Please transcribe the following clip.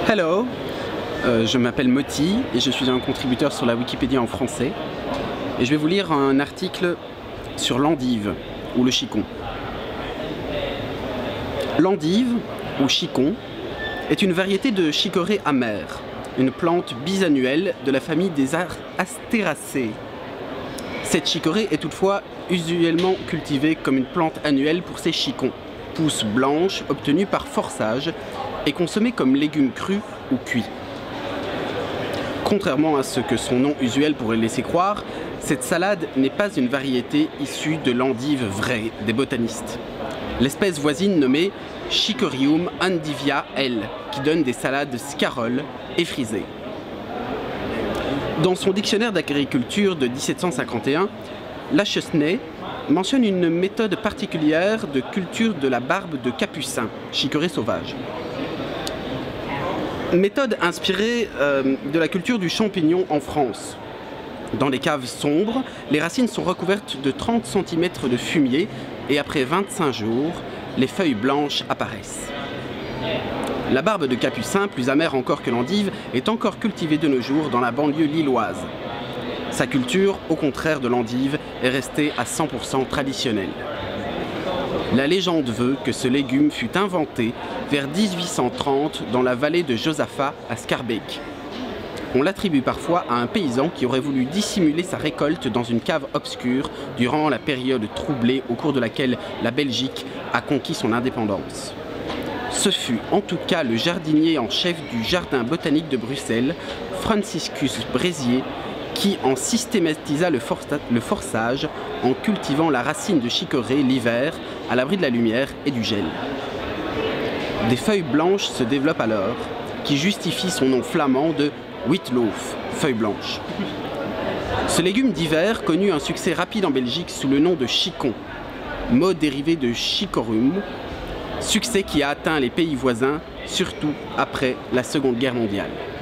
Hello, je m'appelle Moti et je suis un contributeur sur la Wikipédia en français. Et je vais vous lire un article sur l'endive ou le chicon. L'endive ou chicon est une variété de chicorée amère, une plante bisannuelle de la famille des Astéracées. Cette chicorée est toutefois usuellement cultivée comme une plante annuelle pour ses chicons, pousses blanches obtenues par forçage et consommée comme légume cru ou cuit. Contrairement à ce que son nom usuel pourrait laisser croire, cette salade n'est pas une variété issue de l'endive vraie des botanistes. L'espèce voisine nommée Chicorium endivia L, qui donne des salades scaroles et frisées. Dans son dictionnaire d'agriculture de 1751, Lachesnais mentionne une méthode particulière de culture de la barbe de capucin, chicorée sauvage. Méthode inspirée de la culture du champignon en France. Dans les caves sombres, les racines sont recouvertes de 30 cm de fumier et après 25 jours, les feuilles blanches apparaissent. La barbe de capucin, plus amère encore que l'endive, est encore cultivée de nos jours dans la banlieue lilloise. Sa culture, au contraire de l'endive, est restée à 100% traditionnelle. La légende veut que ce légume fut inventé vers 1830 dans la vallée de Josaphat à Schaerbeek. On l'attribue parfois à un paysan qui aurait voulu dissimuler sa récolte dans une cave obscure durant la période troublée au cours de laquelle la Belgique a conquis son indépendance. Ce fut en tout cas le jardinier en chef du Jardin botanique de Bruxelles, Franciscus Brézier, qui en systématisa le forçage en cultivant la racine de chicorée l'hiver à l'abri de la lumière et du gel. Des feuilles blanches se développent alors, qui justifient son nom flamand de witloaf, feuilles blanches. Ce légume d'hiver connut un succès rapide en Belgique sous le nom de chicon, mot dérivé de chicorum, succès qui a atteint les pays voisins, surtout après la Seconde Guerre mondiale.